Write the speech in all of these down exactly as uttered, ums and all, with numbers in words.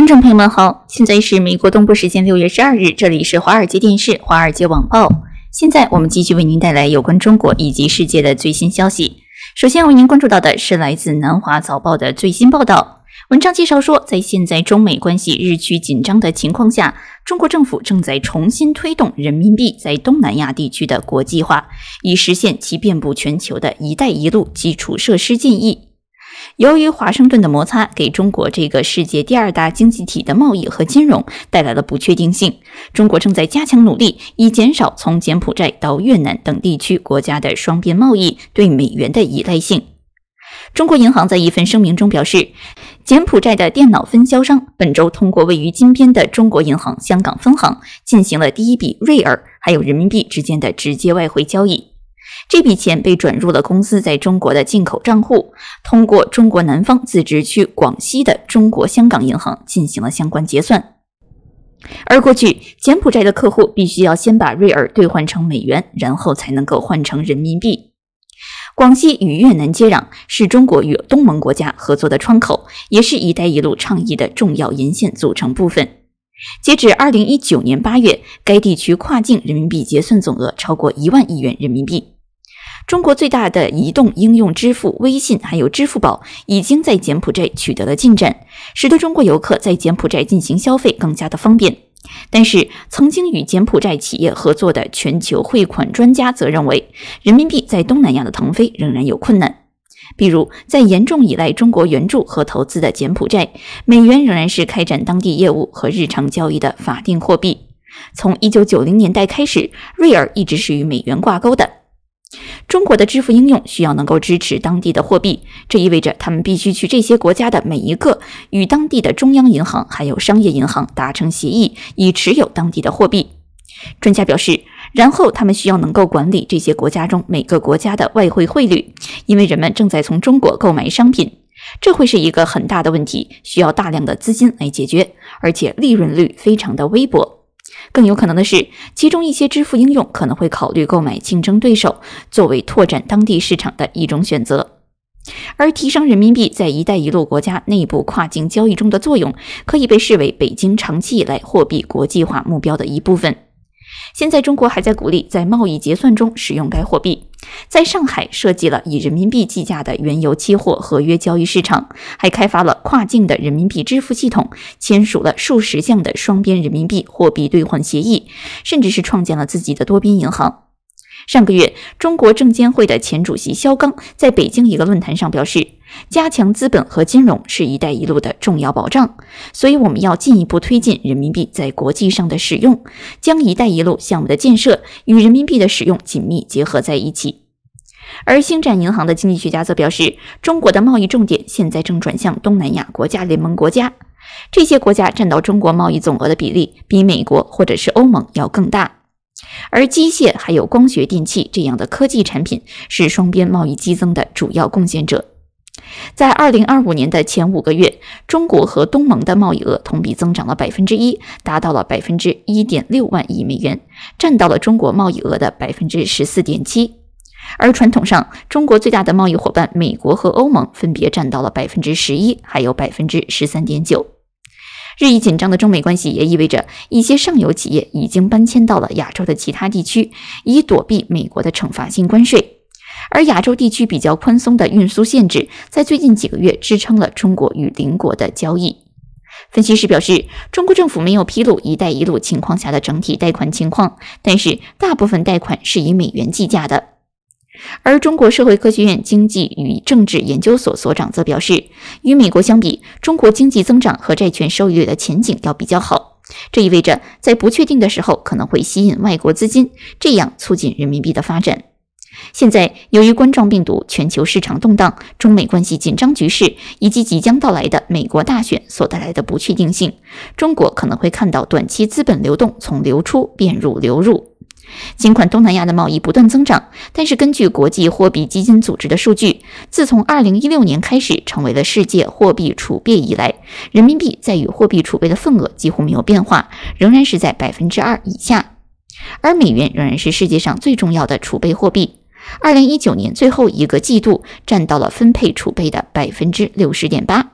观众朋友们好，现在是美国东部时间六月十二日，这里是华尔街电视、华尔街网报。现在我们继续为您带来有关中国以及世界的最新消息。首先为您关注到的是来自南华早报的最新报道。文章介绍说，在现在中美关系日趋紧张的情况下，中国政府正在重新推动人民币在东南亚地区的国际化，以实现其遍布全球的一带一路基础设施建议。由于华盛顿的摩擦给中国这个世界第二大经济体的贸易和金融带来了不确定性，中国正在加强努力，以减少从柬埔寨到越南等地区国家的双边贸易对美元的依赖性。中国银行在一份声明中表示，柬埔寨的电脑分销商本周通过位于金边的中国银行香港分行进行了第一笔瑞尔还有人民币之间的直接外汇交易。这笔钱被转入了公司在中国的进口账户，通过中国南方自治区广西的中国香港银行进行了相关结算。而过去，柬埔寨的客户必须要先把瑞尔兑换成美元，然后才能够换成人民币。广西与越南接壤，是中国与东盟国家合作的窗口，也是一带一路倡议的重要沿线组成部分。截止二零一九年八月，该地区跨境人民币结算总额超过一万亿元人民币。中国最大的移动应用支付微信还有支付宝已经在柬埔寨取得了进展，使得中国游客在柬埔寨进行消费更加的方便。但是曾经与柬埔寨企业合作的全球汇款专家则认为，人民币在东南亚的腾飞仍然有困难。比如在严重依赖中国援助和投资的柬埔寨，美元仍然是开展当地业务和日常交易的法定货币。从一九九零年代开始，瑞尔一直是与美元挂钩的。中国的支付应用需要能够支持当地的货币，这意味着他们必须去这些国家的每一个与当地的中央银行还有商业银行达成协议，以持有当地的货币。专家表示，然后他们需要能够管理这些国家中每个国家的外汇汇率，因为人们正在从中国购买商品，这会是一个很大的问题，需要大量的资金来解决，而且利润率非常的微薄。更有可能的是，其中一些支付应用可能会考虑购买竞争对手，作为拓展当地市场的一种选择。而提升人民币在一带一路国家内部跨境交易中的作用，可以被视为北京长期以来货币国际化目标的一部分。现在中国还在鼓励在贸易结算中使用该货币，在上海设计了以人民币计价的原油期货合约交易市场，还开发了跨境的人民币支付系统，签署了数十项的双边人民币货币兑换协议，甚至是创建了自己的多边银行。上个月，中国证监会的前主席肖钢在北京一个论坛上表示，加强资本和金融是一带一路的重要保障，所以我们要进一步推进人民币在国际上的使用，将一带一路项目的建设与人民币的使用紧密结合在一起。而星展银行的经济学家则表示，中国的贸易重点现在正转向东南亚国家联盟国家，这些国家占到中国贸易总额的比例比美国或者是欧盟要更大。而机械还有光学电器这样的科技产品是双边贸易激增的主要贡献者。在二零二五年的前五个月，中国和东盟的贸易额同比增长了 百分之一， 达到了 百分之一点六万亿美元，占到了中国贸易额的 百分之十四点七。而传统上，中国最大的贸易伙伴美国和欧盟分别占到了 百分之十一 还有 百分之十三点九。日益紧张的中美关系也意味着一些上游企业已经搬迁到了亚洲的其他地区，以躲避美国的惩罚性关税。而亚洲地区比较宽松的运输限制，在最近几个月支撑了中国与邻国的交易。分析师表示，中国政府没有披露一带一路情况下的整体贷款情况，但是大部分贷款是以美元计价的。而中国社会科学院经济与政治研究所所长则表示，与美国相比，中国经济增长和债券收益率的前景要比较好，这意味着在不确定的时候可能会吸引外国资金，这样促进人民币的发展。现在由于冠状病毒、全球市场动荡、中美关系紧张局势以及即将到来的美国大选所带来的不确定性，中国可能会看到短期资本流动从流出变入流入。尽管东南亚的贸易不断增长，但是根据国际货币基金组织的数据，自从二零一六年开始成为了世界货币储备以来，人民币在与货币储备的份额几乎没有变化，仍然是在 百分之二 以下。而美元仍然是世界上最重要的储备货币，二零一九年最后一个季度占到了分配储备的 百分之六十点八。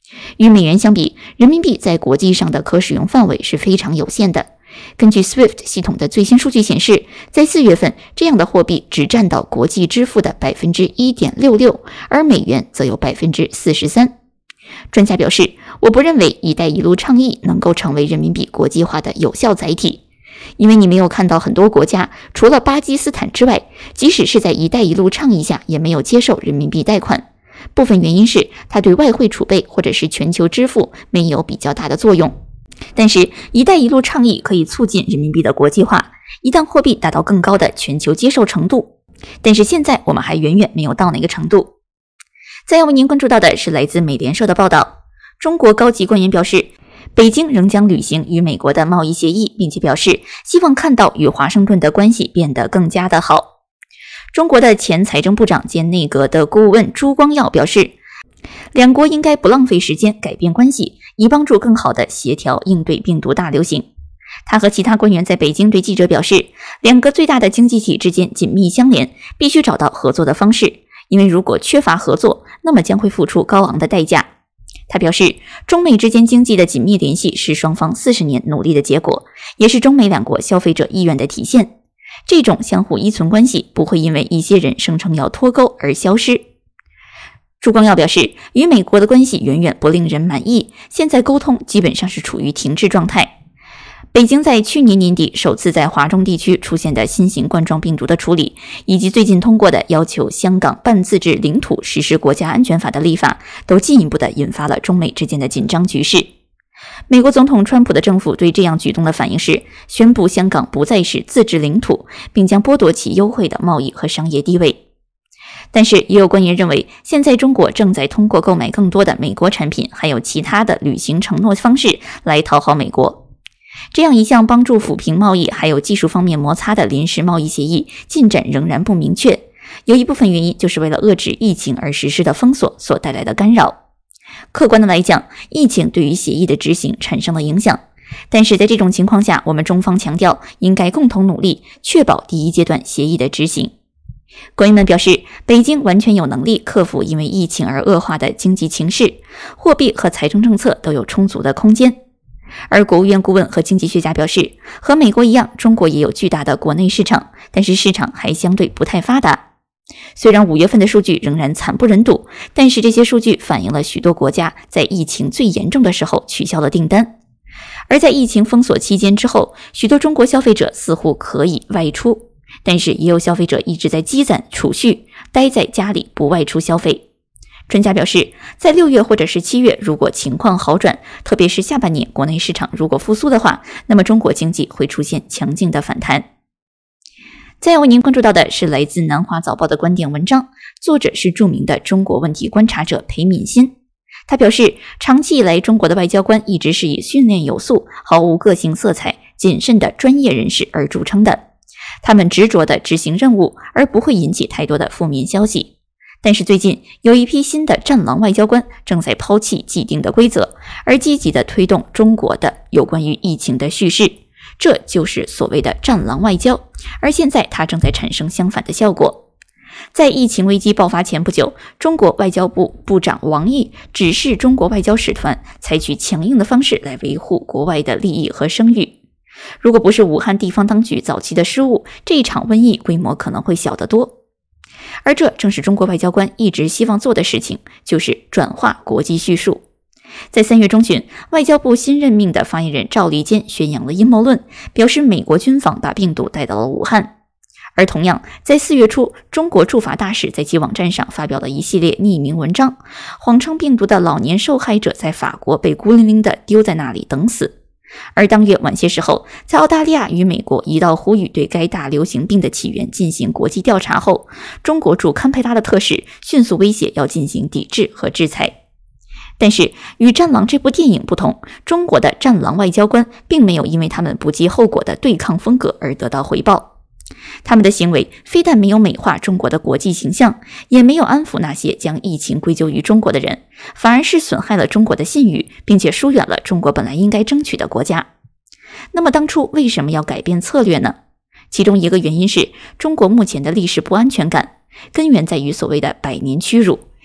与美元相比，人民币在国际上的可使用范围是非常有限的。根据 S W I F T 系统的最新数据显示，在四月份，这样的货币只占到国际支付的 百分之一点六六， 而美元则有 百分之四十三。专家表示，我不认为“一带一路”倡议能够成为人民币国际化的有效载体，因为你没有看到很多国家，除了巴基斯坦之外，即使是在“一带一路”倡议下，也没有接受人民币贷款。部分原因是它对外汇储备或者是全球支付没有比较大的作用。但是“一带一路”倡议可以促进人民币的国际化，一旦货币达到更高的全球接受程度。但是现在我们还远远没有到那个程度。再要为您关注到的是来自美联社的报道，中国高级官员表示，北京仍将履行与美国的贸易协议，并且表示希望看到与华盛顿的关系变得更加的好。中国的前财政部长兼内阁的顾问朱光耀表示，两国应该不浪费时间改变关系，以帮助更好的协调应对病毒大流行。他和其他官员在北京对记者表示，两个最大的经济体之间紧密相连，必须找到合作的方式，因为如果缺乏合作，那么将会付出高昂的代价。他表示，中美之间经济的紧密联系是双方四十年努力的结果，也是中美两国消费者意愿的体现。这种相互依存关系不会因为一些人声称要脱钩而消失。朱光耀表示，与美国的关系远远不令人满意，现在沟通基本上是处于停滞状态。北京在去年年底首次在华中地区出现的新型冠状病毒的处理，以及最近通过的要求香港半自治领土实施国家安全法的立法，都进一步的引发了中美之间的紧张局势。美国总统川普的政府对这样举动的反应是宣布香港不再是自治领土，并将剥夺其优惠的贸易和商业地位。但是也有官员认为，现在中国正在通过购买更多的美国产品，还有其他的履行承诺方式来讨好美国。这样一项帮助抚平贸易还有技术方面摩擦的临时贸易协议进展仍然不明确，有一部分原因就是为了遏制疫情而实施的封锁所带来的干扰。客观的来讲，疫情对于协议的执行产生了影响，但是在这种情况下，我们中方强调应该共同努力，确保第一阶段协议的执行。官员们表示，北京完全有能力克服因为疫情而恶化的经济情势，货币和财政政策都有充足的空间。而国务院顾问和经济学家表示，和美国一样，中国也有巨大的国内市场，但是市场还相对不太发达。虽然五月份的数据仍然惨不忍睹，但是这些数据反映了许多国家在疫情最严重的时候取消了订单。而在疫情封锁期间之后，许多中国消费者似乎可以外出，但是也有消费者一直在积攒储蓄，待在家里不外出消费。专家表示，在六月或者是七月，如果情况好转，特别是下半年国内市场如果复苏的话，那么中国经济会出现强劲的反弹。再要为您关注到的是来自南华早报的观点文章，作者是著名的中国问题观察者裴敏欣。他表示，长期以来中国的外交官一直是以训练有素、毫无个性色彩、谨慎的专业人士而著称的，他们执着地执行任务，而不会引起太多的负面消息。但是最近有一批新的战狼外交官正在抛弃既定的规则，而积极地推动中国的有关于疫情的叙事，这就是所谓的战狼外交，而现在它正在产生相反的效果。在疫情危机爆发前不久，中国外交部部长王毅指示中国外交使团采取强硬的方式来维护国外的利益和声誉。如果不是武汉地方当局早期的失误，这一场瘟疫规模可能会小得多。而这正是中国外交官一直希望做的事情，就是转化国际叙述。在三月中旬，外交部新任命的发言人赵立坚宣扬了阴谋论，表示美国军方把病毒带到了武汉。而同样，在四月初，中国驻法大使在其网站上发表了一系列匿名文章，谎称病毒的老年受害者在法国被孤零零地丢在那里等死。而当月晚些时候，在澳大利亚与美国一道呼吁对该大流行病的起源进行国际调查后，中国驻堪培拉的特使迅速威胁要进行抵制和制裁。但是与《战狼》这部电影不同，中国的战狼外交官并没有因为他们不计后果的对抗风格而得到回报。他们的行为非但没有美化中国的国际形象，也没有安抚那些将疫情归咎于中国的人，反而是损害了中国的信誉，并且疏远了中国本来应该争取的国家。那么当初为什么要改变策略呢？其中一个原因是中国目前的历史不安全感，根源在于所谓的百年屈辱，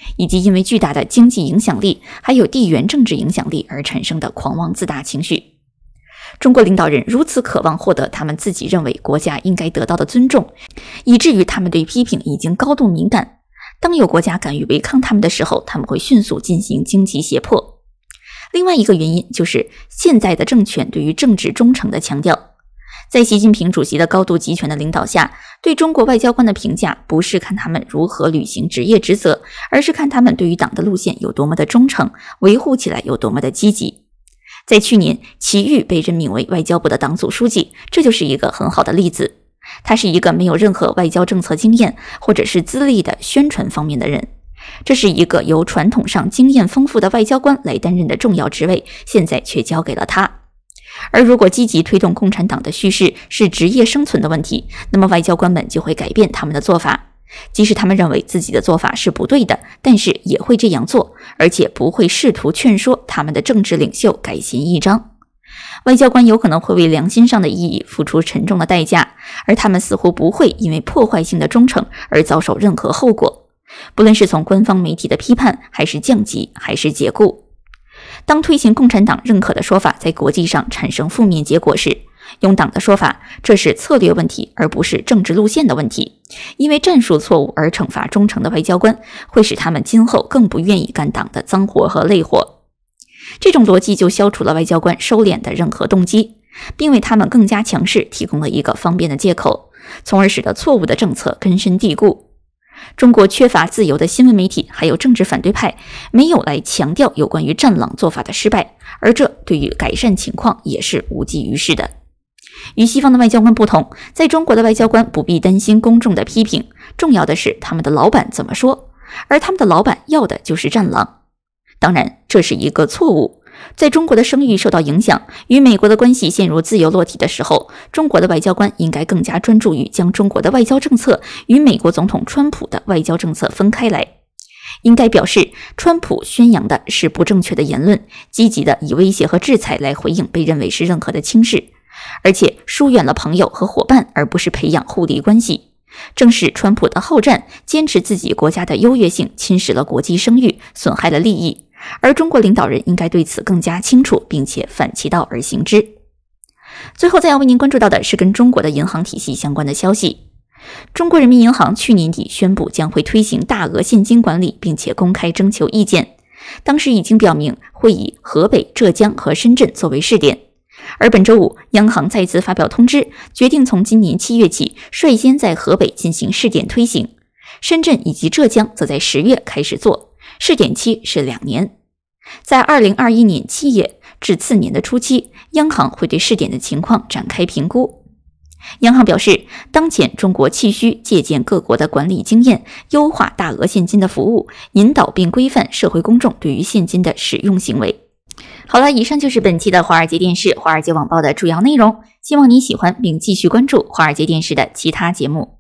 以及因为巨大的经济影响力还有地缘政治影响力而产生的狂妄自大情绪。中国领导人如此渴望获得他们自己认为国家应该得到的尊重，以至于他们对批评已经高度敏感。当有国家敢于违抗他们的时候，他们会迅速进行经济胁迫。另外一个原因就是现在的政权对于政治忠诚的强调。在习近平主席的高度集权的领导下，对中国外交官的评价不是看他们如何履行职业职责，而是看他们对于党的路线有多么的忠诚，维护起来有多么的积极。在去年，齐豫被任命为外交部的党组书记，这就是一个很好的例子。他是一个没有任何外交政策经验或者是资历的宣传方面的人，这是一个由传统上经验丰富的外交官来担任的重要职位，现在却交给了他。而如果积极推动共产党的叙事是职业生存的问题，那么外交官们就会改变他们的做法，即使他们认为自己的做法是不对的，但是也会这样做，而且不会试图劝说他们的政治领袖改弦易张。外交官有可能会为良心上的意义付出沉重的代价，而他们似乎不会因为破坏性的忠诚而遭受任何后果，不论是从官方媒体的批判，还是降级，还是解雇。当推行共产党认可的说法在国际上产生负面结果时，用党的说法，这是策略问题，而不是政治路线的问题。因为战术错误而惩罚忠诚的外交官，会使他们今后更不愿意干党的脏活和累活。这种逻辑就消除了外交官收敛的任何动机，并为他们更加强势提供了一个方便的借口，从而使得错误的政策根深蒂固。中国缺乏自由的新闻媒体，还有政治反对派没有来强调有关于战狼做法的失败，而这对于改善情况也是无济于事的。与西方的外交官不同，在中国的外交官不必担心公众的批评，重要的是他们的老板怎么说，而他们的老板要的就是战狼。当然，这是一个错误。在中国的声誉受到影响，与美国的关系陷入自由落体的时候，中国的外交官应该更加专注于将中国的外交政策与美国总统川普的外交政策分开来。应该表示，川普宣扬的是不正确的言论，积极的以威胁和制裁来回应被认为是任何的轻视，而且疏远了朋友和伙伴，而不是培养互利关系。正是川普的好战，坚持自己国家的优越性，侵蚀了国际声誉，损害了利益。而中国领导人应该对此更加清楚，并且反其道而行之。最后再要为您关注到的是跟中国的银行体系相关的消息。中国人民银行去年底宣布将会推行大额现金管理，并且公开征求意见。当时已经表明会以河北、浙江和深圳作为试点。而本周五，央行再次发表通知，决定从今年七月起率先在河北进行试点推行，深圳以及浙江则在十月开始做，试点期是两年。在二零二一年七月至次年的初期，央行会对试点的情况展开评估。央行表示，当前中国气需借鉴各国的管理经验，优化大额现金的服务，引导并规范社会公众对于现金的使用行为。好了，以上就是本期的华尔街电视、华尔街网报的主要内容，希望你喜欢并继续关注华尔街电视的其他节目。